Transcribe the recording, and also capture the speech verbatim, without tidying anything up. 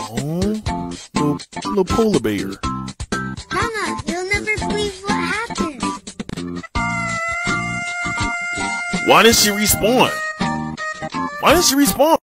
Oh, little, little polar bear. Mama, you'll never believe what happened. Why didn't she respawn? Why didn't she respawn?